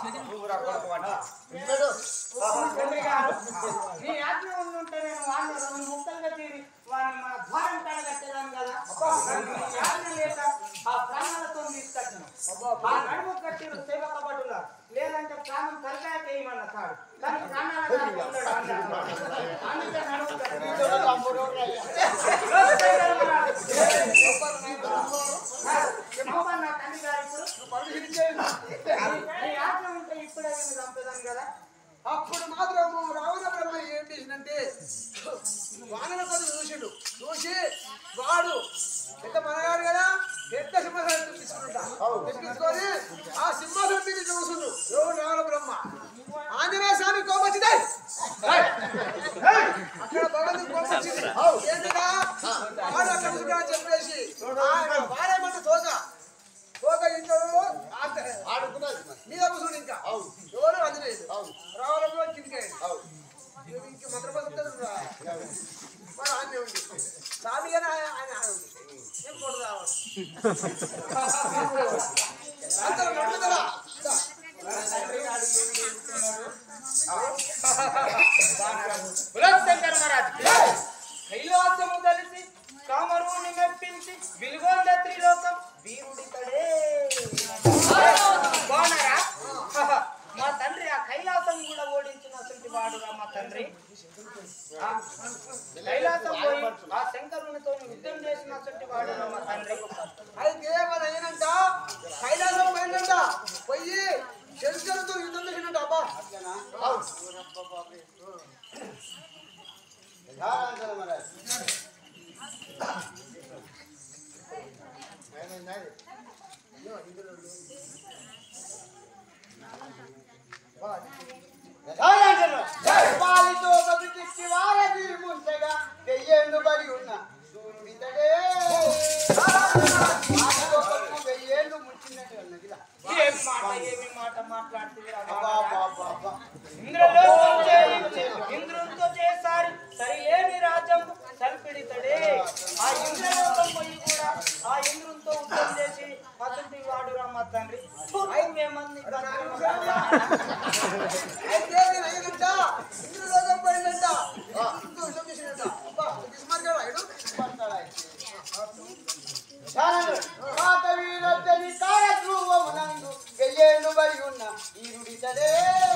నీ ఆజ్ఞ ఉంటే నేను వాడిని 2 ముక్కలుగా తీరి వాడిని మన ద్వారం కాడ కట్టేదాను కదా. ఆజ్ఞ లేక ఆ ప్రాణాలతో తీసుకొచ్చాను. ఆ నడుము కట్టిరు సేవక పట్టులా, లేదంటే ప్రాణం తలకాయ చేయమన్న కాడు, కానీ ప్రాణాల అందుకే నడుము నా తండ్రి గారు ఇప్పుడు ఆజ్ఞ ఉంటే ఇప్పుడే చంపేదాను కదా. అప్పుడు మాత్రము రావణ బ్రహ్మ ఏం చేసిందంటే వానర కొద్ది చూసిండు. చూసి వాడు పెద్ద మనగాడు కదా, పెద్ద సింహాసనం తెప్పించుకొని ఆ సింహాసనం మీద చూసుండు. ఎవరు రావణ బ్రహ్మ ఆంజనేయ స్వామి కోపొచ్చింది. అక్కడ భగవంతుడు కోపొచ్చింది. ఏంటిదా వాడు అక్కడ చూడాలని చెప్పేసి వారేమంటే తోక ఇంట్లో మీద కూర్చుండు. ఇంకా ఎవరు అందలేదు. రావడంలో కిందికాయండి. ఇంక మంత్రపడుతుంది మరి ఆమె ఉంది స్వామి కానీ ఆయన ఏం కొడు రావాలి అందరూ నడుగుదరా కైలాసము తెలిసి కామరుని మెప్పించి విలుగొంద త్రిలోకం వీరుడితడే. బాగున్నారా? మా తండ్రి ఆ కైలాసం కూడా ఓడించినటువంటి వాడురా మా తండ్రి. కైలాసం పోయి ఆ శంకరునితో యుద్ధం చేసినటువంటి వాడురా మా తండ్రి. అయితే మన ఏనంట కైలాసం పోయిందంట, పోయి శంకరుతో యుద్ధం చేసినట్టు. అబ్బా పాలితో కవికి వారది ముంచగా వెయ్యేళ్ళు బడి ఉన్న సూర్యుడితడే. వెయ్యేళ్ళు ముంచినట్టు అన్నది. ఏమి మాట మాట్లాడుతున్నా ఇంద్రునితో చేసారి సరిలేని రాజ్యం సల్పిడితడే. ఆ ఇంద్రలోకం పోయి కూడా ఆ ఇంద్రునితో యుద్ధం చేసి అతడి వాడు రమ్మ తండ్రి. మేమంది అయితే ఇంద్రలోకం పోయిందంట, యుద్ధం చేసినట్ట. వెయ్యేళ్ళు బడి ఉన్న ఈరుడితడే.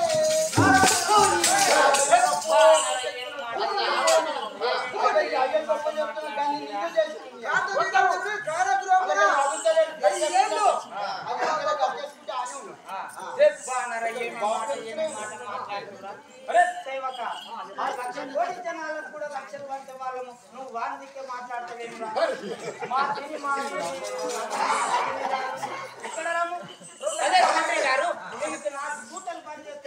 జనాలకు కూడా లక్షలు పంచే వాళ్ళము నువ్వు వారికే మాట్లాడతావేమి ఇక్కడ రాము గారు నాకు బూటలు పని చేస్తే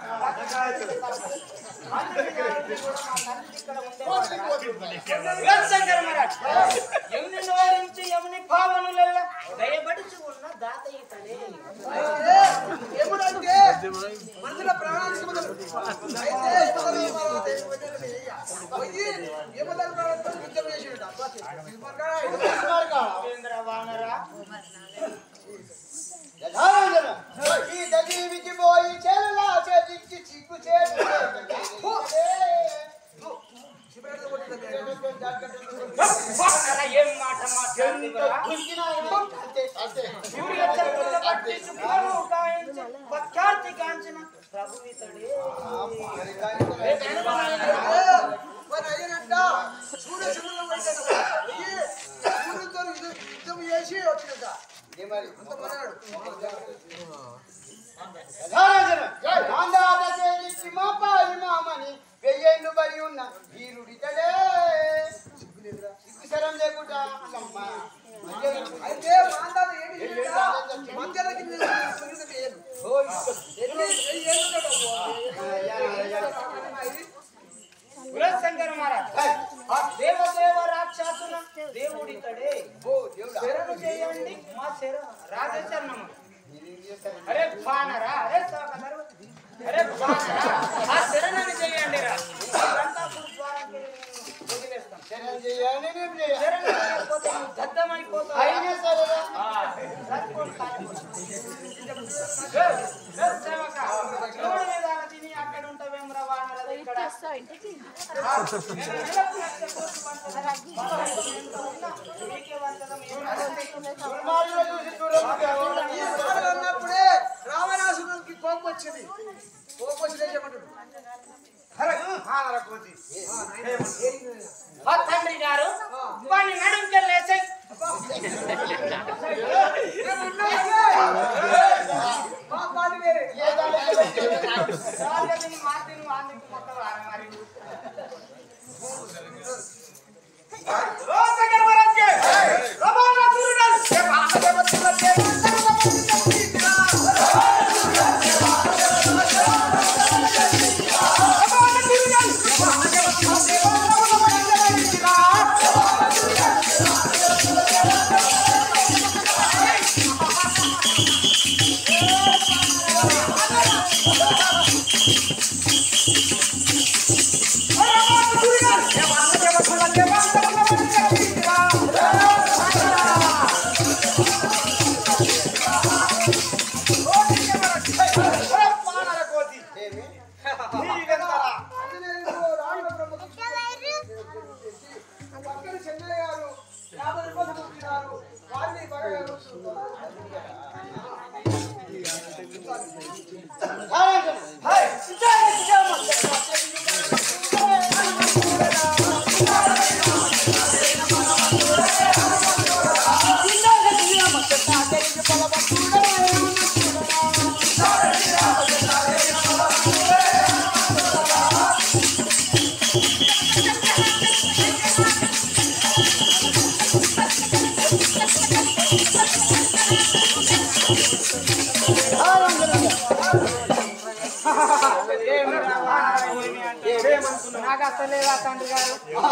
యముని నోరించి యముని భావనుల దయబడిచి ఉన్న దాత ఇతడే. ఎప్పుడంటే మనసులో ప్రాణానికి జీవికి పోయి చెల్లా చెదికి చిక్కు చేసి ఏం మాట ప్రఖ్యాతి కాంచిన ప్రభువితడే. మరి అయ్యనంట సూర్యచంద్రులు సూర్యుడితో యుద్ధం చేసి వచ్చినట. మరి అంత మనగాడు వెయ్యేళ్ళు బడి ఉన్న వీరుడితడే. సిగ్గుశరం లేకుండా అయితే శంకర మహారాజ్ ఆ దేవదేవ రాక్షసుల దేవుడితడే. శరణు చేయండి మా రాజశరణము. అరే బానరా, అరే అరే బానరా, ఆ శరణని చేయండి రా. శరణ్ చేయాలి దద్దమైపోతావు. అయినా సరే సేవక అన్నప్పుడే రావణాసురుడికి కోపం వచ్చింది. కోపం వచ్చి చెప్పండి తండ్రి గారు వాడిని నడుంకెళ్ళేసాయి నాకు అసలేదా తండ్రి గారు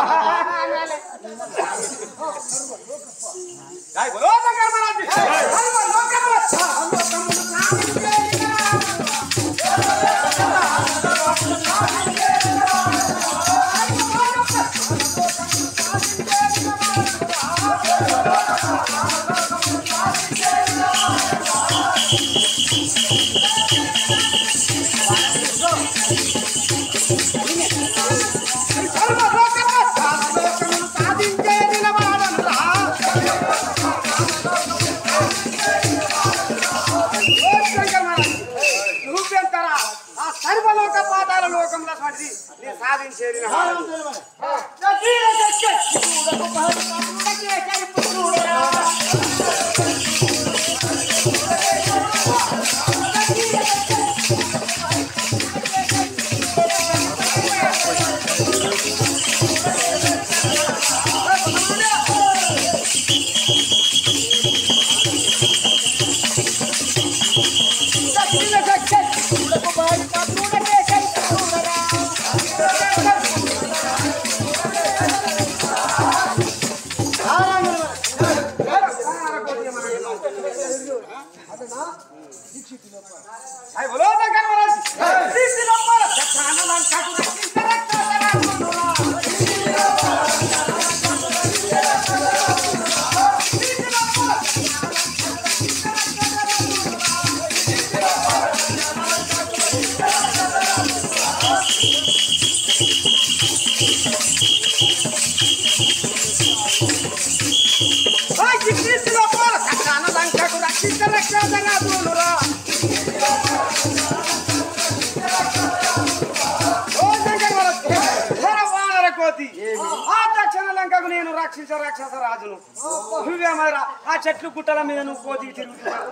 సర్వలోక పాతాల లోకంలో సాధించేది నేను రాక్షస రాజును నువ్వేమరా ఆ చెట్లు గుట్టల మీద నువ్వు కోతి తిరుగుతున్నావు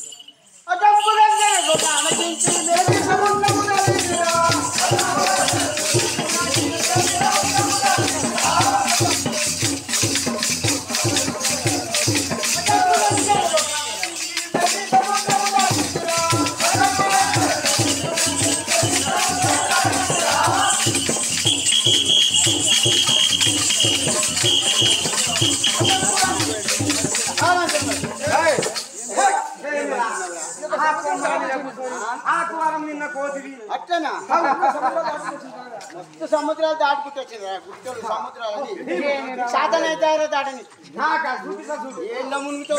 ఆకువారం నిన్న కోతివి అట్లనా మొత్తం సముద్రాలు దాటుకుంటూ వచ్చింది గుట్టలు సముద్రాలు సాధన అవుతారో దాటని ఏళ్ళ మునుగుతో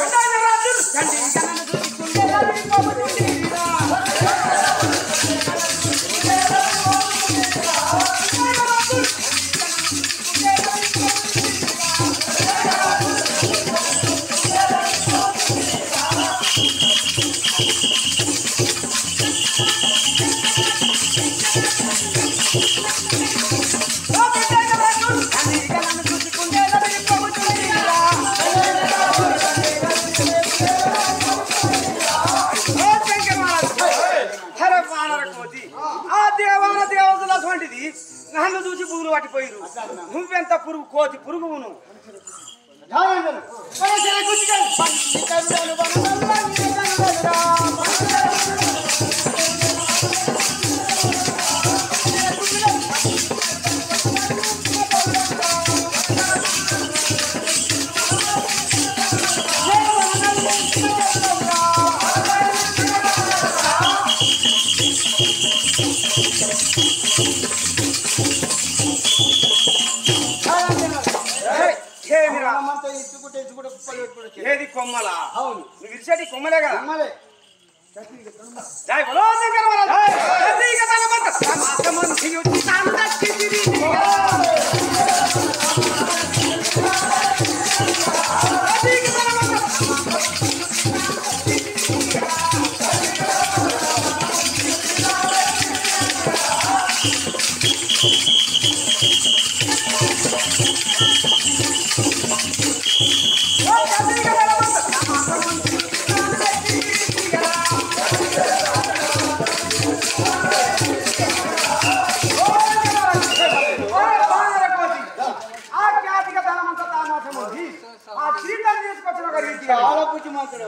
పురుగులు పట్టిపోయిరు. నువ్వెంత పురుగు కోతి పురుగువు నువ్వు. ఏది కొమ్మలా? అవును, నువ్వు ఇరిసేటి కొమ్మలే కదా. కొమ్మలే. జై బలో శంకర మహారాజ్. ప్రతీక తలమంత సమాసమంతి యుద్ధి తాందచ్చి తిరిగిగా. ప్రతీక తలమంత చాలా బుద్ధిమంతుడు.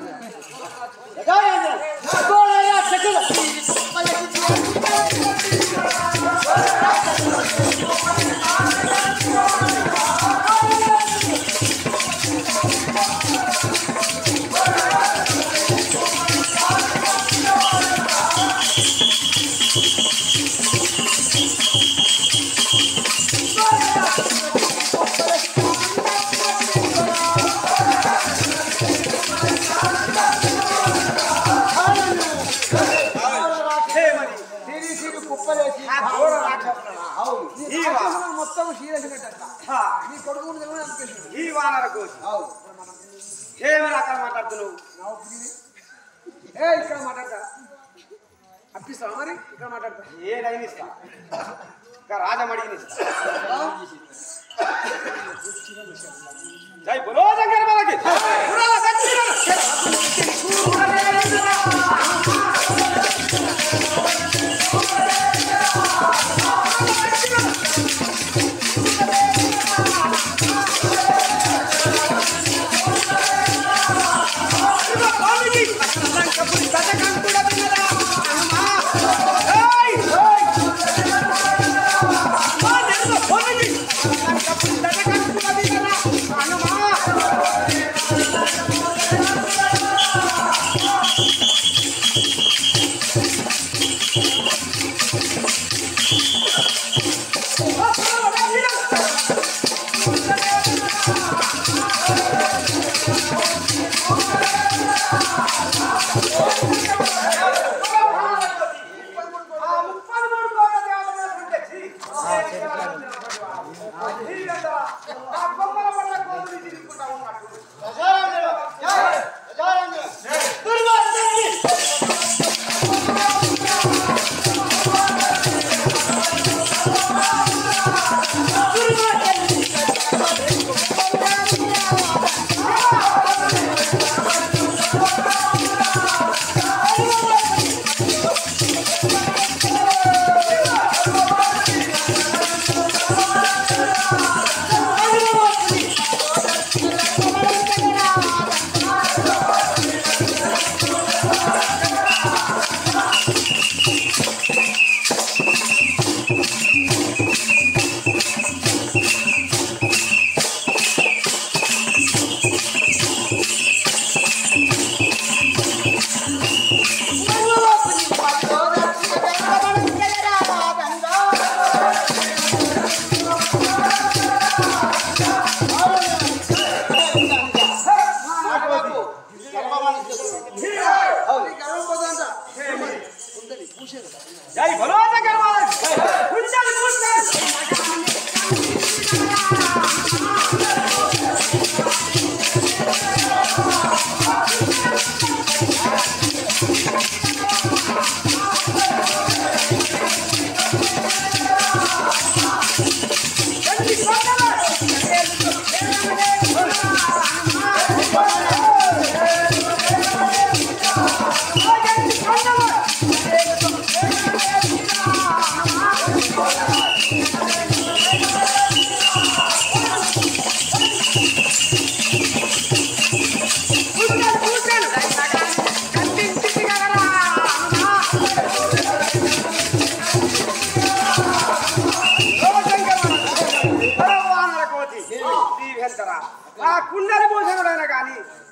మొత్తం క్షీరేసినట్ట నీ కొడుకు ఈ వానర కోసి ఏమైనా అక్కడ మాట్లాడుతున్నావు? ఇక్కడ మాట్లాడతా అప్పిస్తావా? మరి ఇక్కడ మాట్లాడతా ఏదైనా ఇస్తా. ఇంకా రాజమడిని ఇస్తా. జై బలో శంకర మహారాజ్. జై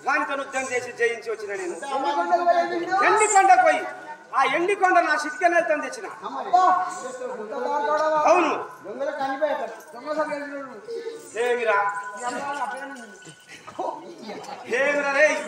వానితో యుద్ధం చేసి జయించి వచ్చిన నేను ఎండికొండకు పోయి ఏం చేసినావు? ఎండికొండ పోయి ఆ ఎండికొండ నా సిటిక నేతం తెచ్చిన అబ్బా, ఇంత బాగుపడవా? అవును దొంగలకు కనిపోయాడు. దొంగ సంగతి తెలిసినోడు. ఏమిరా ఈ అమ్మ వాళ్ళ అప్పగానే ఉంది. ఏమిరా రే అరే,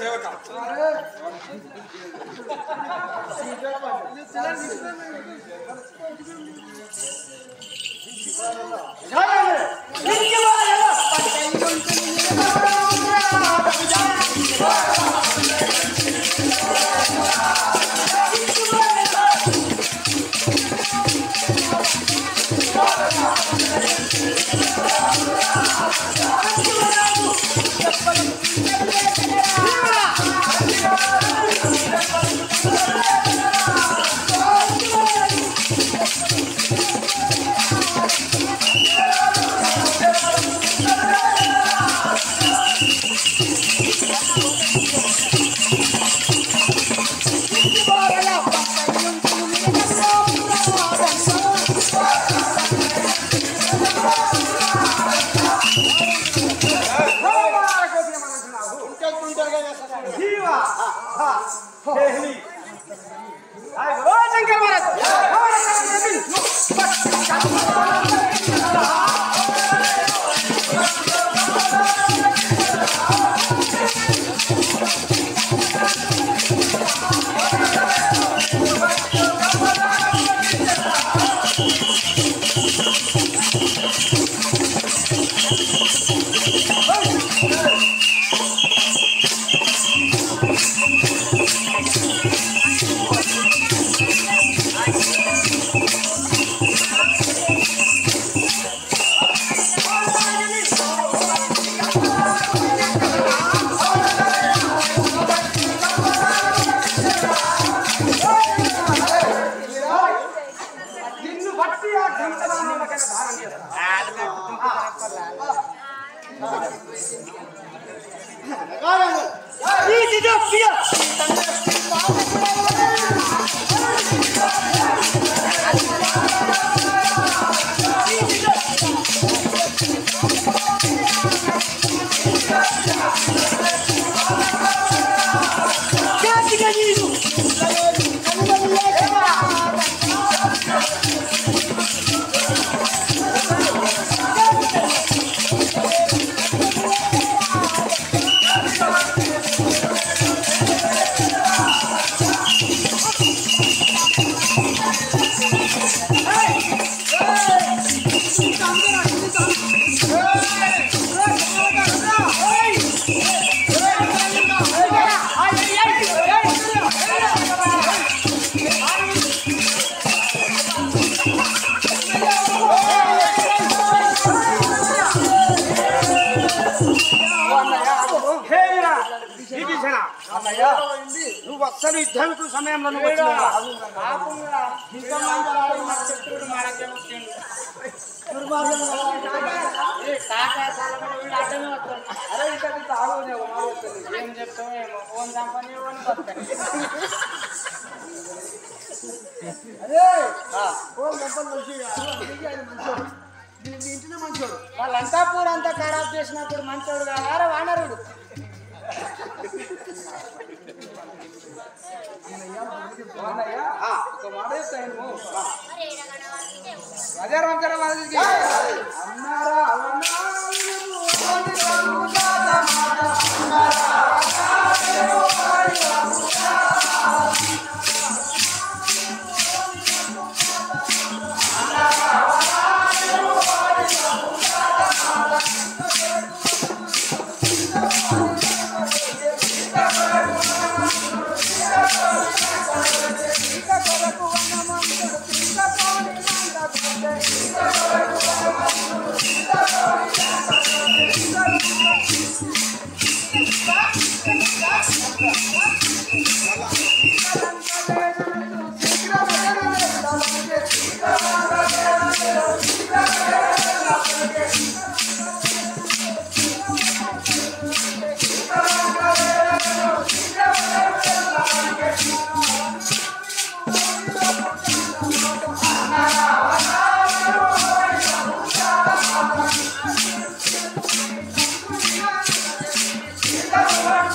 జీవా దేహి ఆయ్ ఓ శంకర్ మహారాజ్ నిన్ను బట్టి ఆ గ్రంథనామకైనా ధారణ చేస్తా హేరా విభీషణ అన్నయ్య నువ్వు అసలు యుద్ధానికి సమయంలో నువ్వు వచ్చినావా? అరే ఇంకా ఇంత ఆలోచన ఒక మాట చెప్తాను. ఏం చెప్తావు ఏమో ఫోన్ చంపని అరే ఫోన్ గంపలు మంచిగా ఆయన మంచోడు. మీ ఇంటినే మంచోడు. వాళ్ళంతా పూరంతా ఖరాబ్ చేసినప్పుడు మంచోడు కావారా వానరుడు అన్నయ్య ఒక మాట చెప్తాను. బజార్ వంకర వాళ్ళకి అన్నారా Thank you.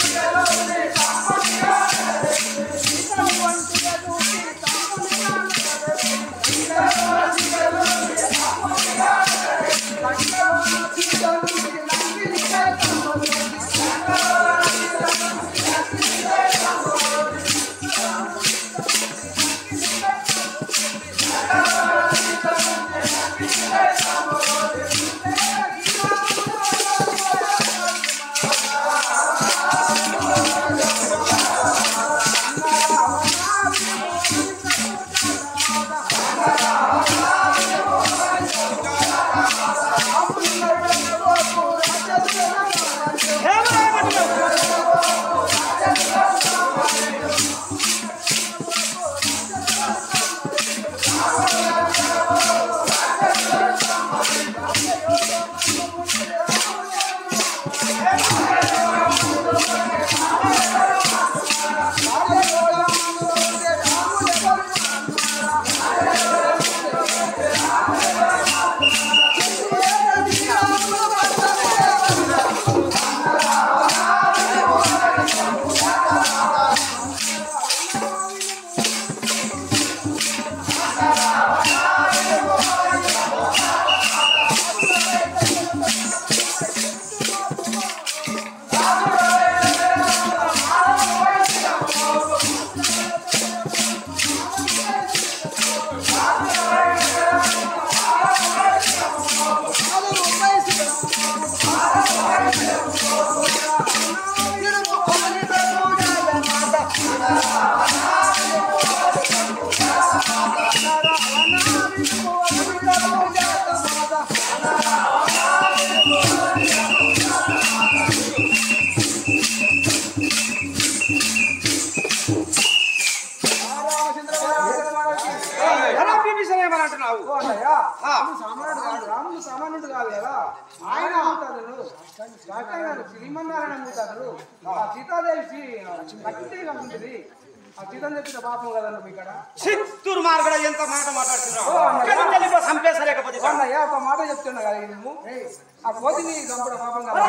సామాన్యుడు కాదు, రాముడు సామాన్యుడు కాదు కదా. ఆయన శ్రీమన్నారాయణ మూతారు. ఆ సీతాదేవి కట్టిగా ఉంటుంది. ఆ సీతం చెప్పిన పాపం కదా నువ్వు ఇక్కడ. చిత్తూరు మార్గడ ఎంత మాట మాట్లాడుతున్నావు? సంపేసలేకపోతే అన్నయ్య ఒక మాట చెప్తున్నా కదా నువ్వు. ఆ కోతిని చంపడ పాపం కదా.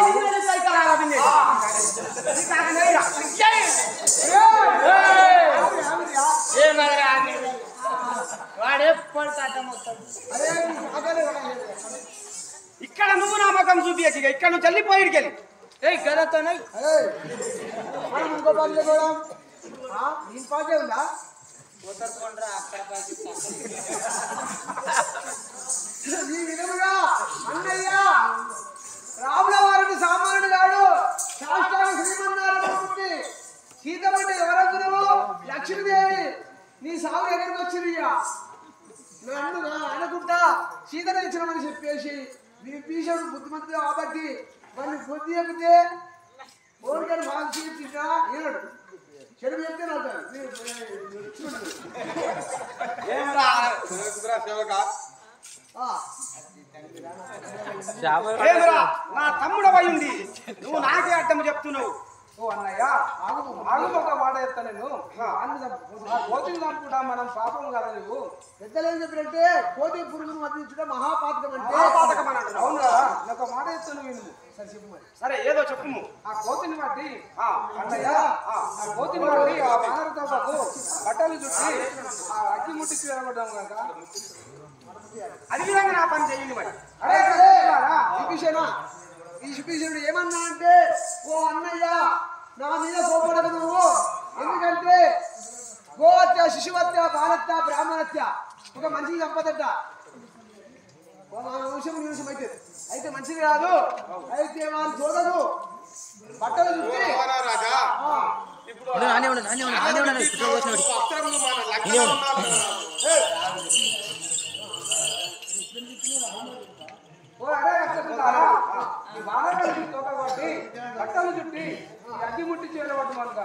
ఇక్కడ నువ్వు నా మకం చూపించక ఇక్కడ నువ్వు చల్లిపోయిడికి వెళ్ళి గదతోనే మనం ఇంకో పని కూడా ఈ పాటే ఉందా? ఈ విధముగా అన్నయ్య రాముల వారిని సామాన్యుడు కాడు, శాస్త్రాలు శ్రీమన్నారాయణ సీతమంటే ఎవరనుకున్నావు? లక్ష్మీదేవి. నీ సాగు ఎక్కడికి వచ్చింది? నన్ను అనుకుంటా సీతను ఇచ్చినామని చెప్పేసి భీషణుడు బుద్ధిమంతుడు కాబట్టి వాడిని బుద్ధి చెప్తే ఓడికాడు బాగా తింటా ఏనాడు చెడు చెప్తే నా తమ్ముడు అయ్యింది నువ్వు నాకే అడ్డం చెప్తున్నావు. ఓ అన్నయ్య ఆగు ఒక మాట చెప్తా నేను. కోతిని చంపుకుంటా మనం పాపం కదా. నువ్వు పెద్దలు ఏం చెప్పినట్టే కోతి పురుగును మధ్యించడం మహాపాతకం అంటే అవును కదా. ఒక మాట చెప్తాను నువ్వు. సరే చెప్పు మరి. సరే ఏదో చెప్పు. ఆ కోతిని బట్టి అన్నయ్య ఆ కోతిని బట్టి ఆ వానరతో పాటు బట్టలు చుట్టి ఆ అగ్గి ముట్టించి వెళ్ళబడ్డాము కనుక అది విధంగా నా పని చెయ్యండి మరి. అరే విభీషణుడు ఏమన్నా అంటే, ఓ అన్నయ్య నా మీద కోపడదు నువ్వు. ఎందుకంటే గోహత్య, శిశువత్య, బాలత్య, బ్రాహ్మణత్య ఒక మనిషికి సంపదట. నిమిషం అయితే మంచిది కాదు. అయితే వాళ్ళు చూడదు బట్టలు చుట్టి బట్టలు చుట్టి అగ్గి ముట్టించి వెళ్ళబడ్డు మనక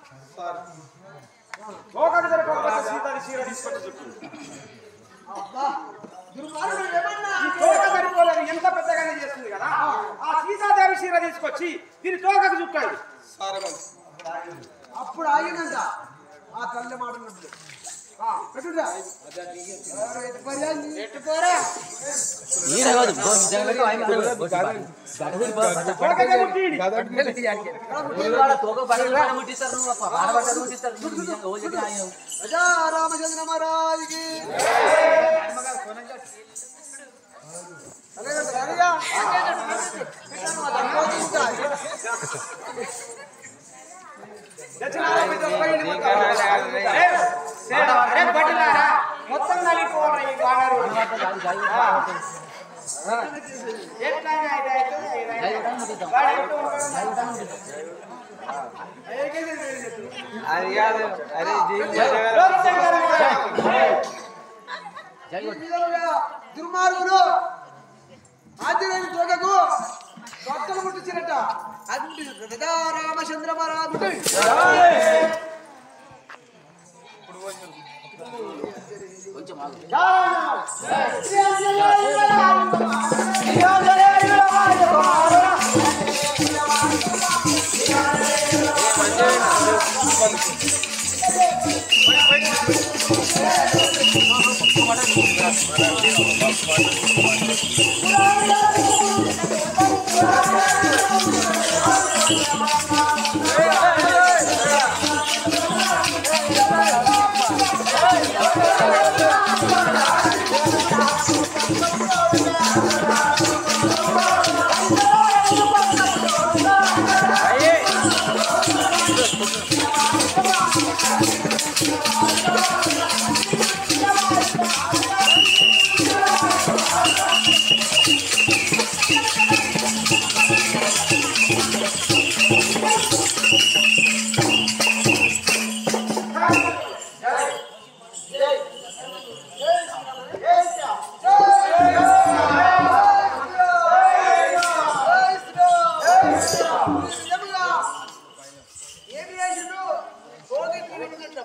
తోకకు సరిపోకపోతే సీతాది చీర తీసుకొచ్చి చుట్టూ తోక సరిపోలేదు. ఎంత పెద్దగానే చేస్తుంది కదా. ఆ సీతాదేవి చీర తీసుకొచ్చి దీని తోకకు చుట్టాడు. అప్పుడు ఆగిందంట ఆ తల్లి మాట పెట్టురా రామచంద్ర మహారాజుకి మొత్తం నలిపోవాలి ఈ వానరు. దుర్మార్గులు ఆంజనేయుని తోకకు బట్టలు ముట్టించినట్ట. అది రామచంద్ర మహారాజు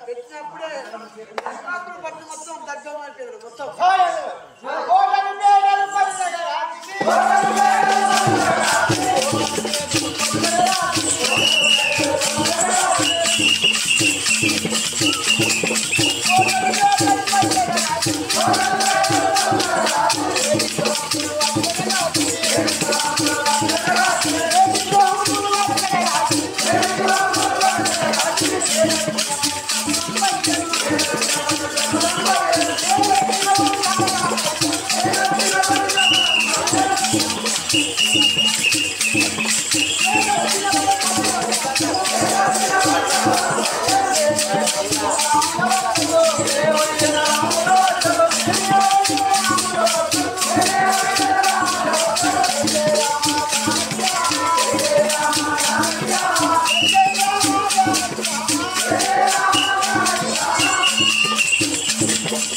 పెట్టినప్పుడే పట్టు మొత్తం దగ్గర మొత్తం ఆ